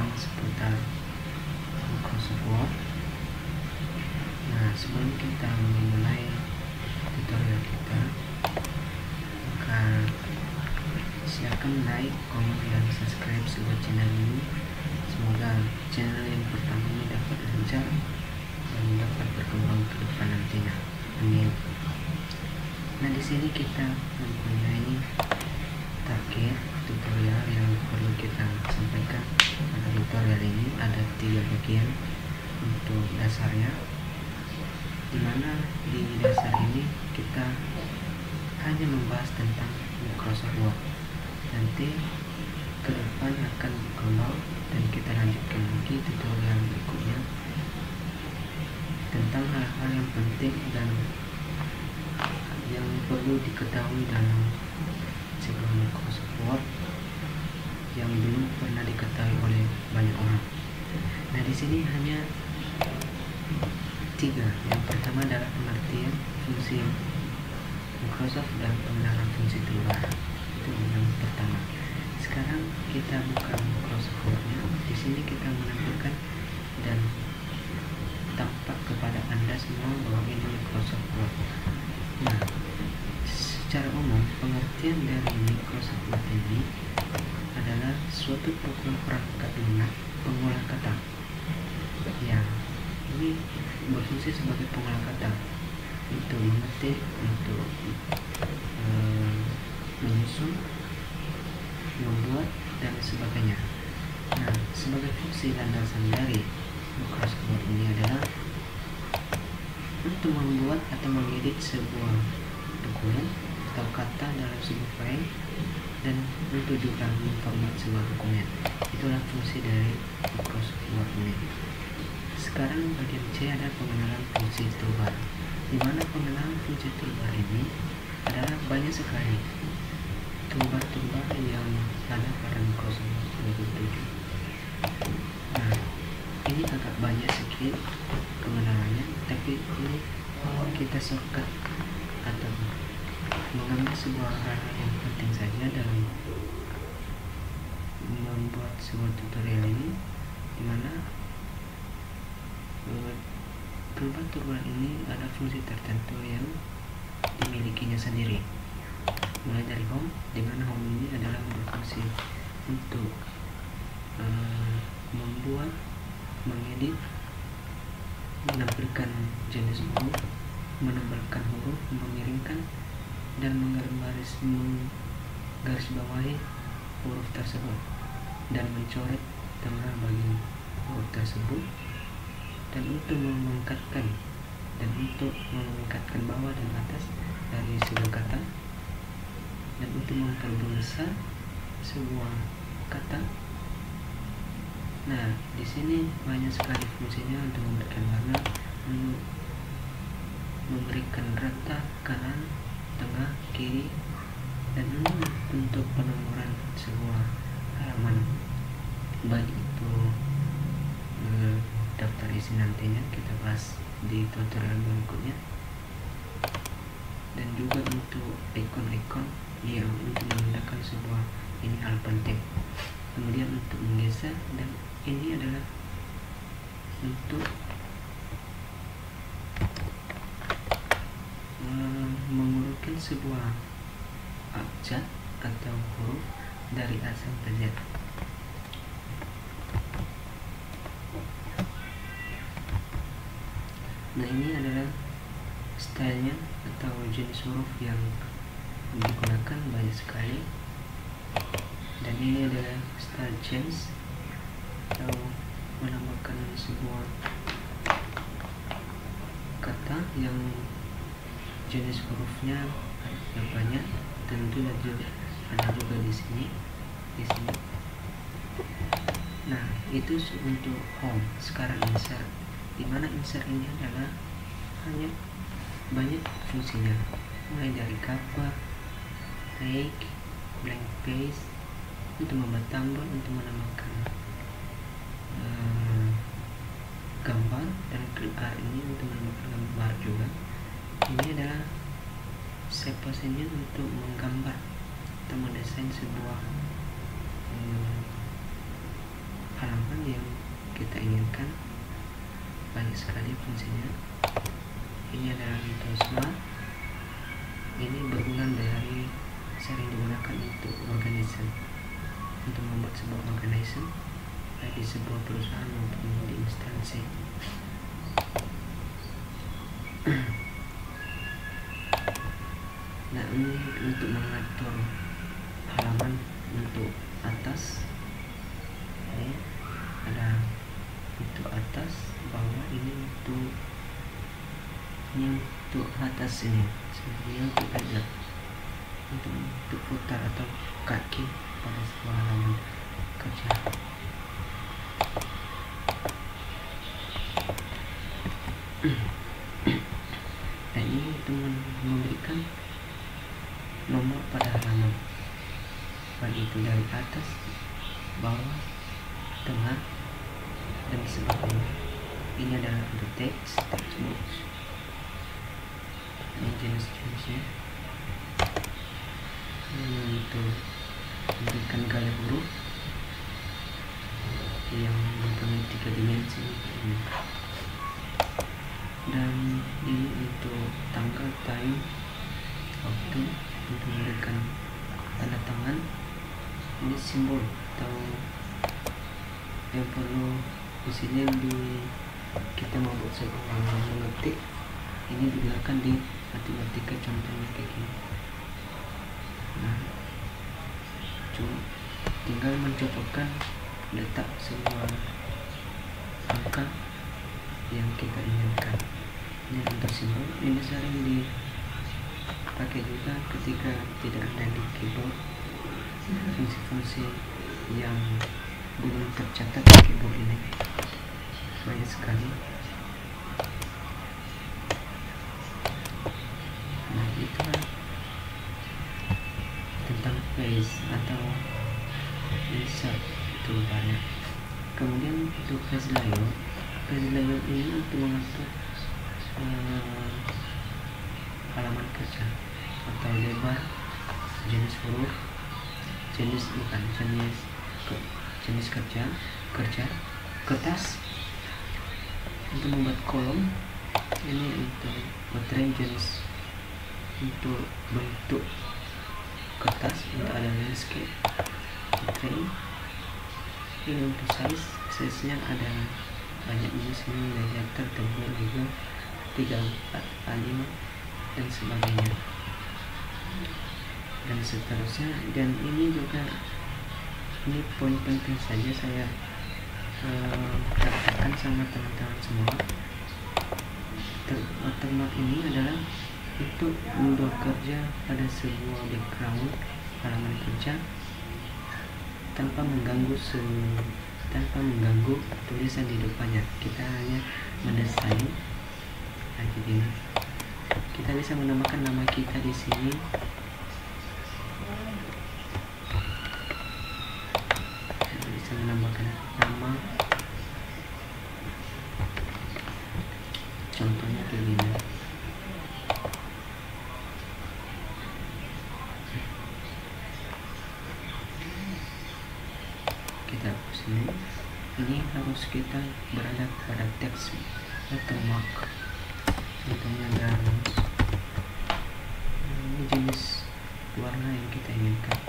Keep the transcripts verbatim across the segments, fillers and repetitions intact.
tentang seputar Microsoft Word. Nah, sebelum kita memulai tutorial kita, maka silakan like, komen, dan subscribe sebuah channel ini. Semoga channel yang pertama ini dapat lancar dan dapat berkembang ke depan nantinya. Amin. Nah, di sini kita mempunyai target tutorial yang perlu kita sampaikan. Pada tutorial ini ada tiga bagian untuk dasarnya, dimana di dasar ini kita hanya membahas tentang Microsoft Word. Nanti ke depan akan berkembang dan kita lanjutkan lagi tutorial berikutnya tentang hal-hal yang penting dan yang perlu diketahui dalam sebuah Microsoft Word yang belum pernah diketahui oleh banyak orang. Nah, di sini hanya tiga. Yang pertama adalah pengertian fungsi Microsoft dan pengenalan fungsi toolbar. Itu yang pertama. Sekarang kita buka Microsoft Word-nya. Di sini kita menampilkan dan tampak kepada Anda semua bahwa ini Microsoft Word. Nah, secara umum pengertian dari Microsoft Word ini adalah suatu program perangkat lunak pengolah kata. Ya, ini berfungsi sebagai pengolah kata untuk mengetik, untuk uh, menyusun, membuat, dan sebagainya. Nah, sebagai fungsi landasan dari Microsoft Word ini adalah untuk membuat atau mengedit sebuah dokumen atau kata dalam sebuah file, dan untuk juga memformat sebuah dokumen. Itulah fungsi dari Microsoft Word ini. Sekarang bagian C ada pengenalan fungsi toolbar, di mana pengenalan fungsi toolbar ini adalah banyak sekali toolbar-toolbar yang ada pada Microsoft Word dua puluh tujuh. Nah, ini agak banyak sedikit pengenalannya, tapi ini kita shortcut atau mengambil sebuah hal yang penting saja dalam membuat sebuah tutorial ini, dimana toolbar-toolbar ini ada fungsi tertentu yang dimilikinya sendiri. Mulai dari home, dimana home ini adalah berfungsi untuk uh, membuat, mengedit, menampilkan jenis huruf, menambahkan huruf, mengirimkan, dan menggaris menggaris bawahi huruf tersebut, dan mencoret tengah bagian huruf tersebut, dan untuk mengangkatkan dan untuk mengangkatkan bawah dan atas dari sebuah kata, dan untuk memperbesar sebuah kata. Nah, di sini banyak sekali fungsinya untuk memberikan warna, memberikan rata kanan, tengah, kiri, dan untuk penomoran sebuah halaman, baik itu eh, daftar isi nantinya kita bahas di tutorial berikutnya, dan juga untuk ikon-ikon yang untuk menandakan sebuah ini hal penting, kemudian untuk menggeser, dan ini adalah untuk uh, mengurutkan sebuah abjad atau huruf dari A sampai Z. Nah, ini adalah stylenya atau jenis huruf yang digunakan banyak sekali, dan ini adalah style change atau menambahkan sebuah kata yang jenis hurufnya yang banyak. Tentu saja ada juga di sini, di sini. Nah, itu untuk home. Sekarang insert, dimana insert ini adalah hanya banyak fungsinya, mulai dari cover, take, blank page, untuk membuat tombol, untuk menambahkan uh, gambar, dan clip art ini untuk menambahkan gambar juga. Ini adalah save position untuk menggambar atau mendesain sebuah um, halaman halaman yang kita inginkan. Banyak sekali fungsinya. Ini adalah untuk smart. Ini berulang dari sering digunakan untuk organisasi, untuk membuat sebuah organisasi baik di sebuah perusahaan maupun di instansi. Nah, ini untuk mengatur halaman untuk atas. Ini ada untuk atas, bawah. Ini untuk ini untuk atas, ini sebenarnya untuk ada untuk untuk putar atau kaki pada sebuah halaman kerja. Dan ini untuk memberikan nomor pada halaman, baik itu dari atas, bawah, tengah, dan sebagainya. Ini adalah untuk teks, text box. Ini jenis-jenisnya. Ini untuk memberikan garis huruf yang mempunyai tiga dimensi. Dan ini untuk tanggal, time, waktu, untuk memberikan tanda tangan. Ini simbol atau yang perlu di sini di kita membuat sebuah mengetik. Ini digunakan di matematika, contohnya kayak gini. Nah, cuma tinggal mencocokkan letak sebuah angka yang kita inginkan. Ini untuk simbol. Ini sering dipakai juga ketika tidak ada di keyboard, fungsi-fungsi yang belum tercatat di keyboard ini banyak sekali. Nah, itulah tentang page atau insert, itu banyak. Kemudian untuk page layout, page layout ini untuk mengatur uh, halaman kerja atau lebar, jenis huruf, jenis bukan jenis ke, jenis kerja kerja kertas. Untuk membuat kolom, ini untuk baterai jenis untuk bentuk kertas, untuk ada landscape, baterai. Ini untuk size, size nya ada banyak jenis, ini diameter, tebal, juga tiga empat A lima dan sebagainya dan seterusnya. Dan ini juga, ini poin penting saja saya uh, katakan sama teman-teman semua. Watermark ini adalah untuk bekerja pada sebuah background halaman kerja tanpa mengganggu se tanpa mengganggu tulisan di depannya. Kita hanya mendesain lagi ini. Kita bisa menambahkan nama kita di sini. Kita bisa menambahkan nama. Contohnya kayak gini. Kita hapus ini. Ini harus kita berada pada teks watermark. Contohnya dan ini jenis warna yang kita inginkan.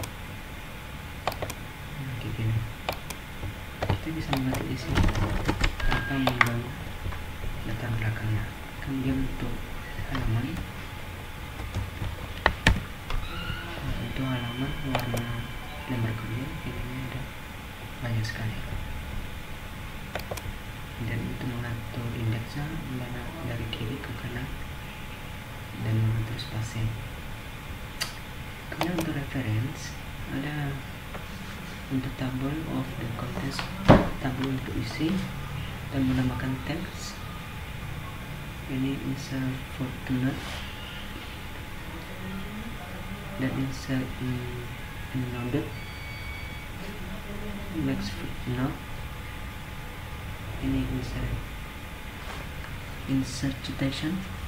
Nah, kayak gini. Kita bisa mengetik di sini tanpa mengganggu latar belakangnya. Kemudian untuk halaman, untuk halaman warna lembar kerja ini ada banyak sekali. Dan untuk mengatur indeksnya mana dari kiri ke kanan dan mengatur spasi. Kemudian untuk reference ada untuk table of the contents, tabel untuk isi dan menambahkan teks. Ini insert footnote dan insert endnote, next footnote. Ini insert insert citation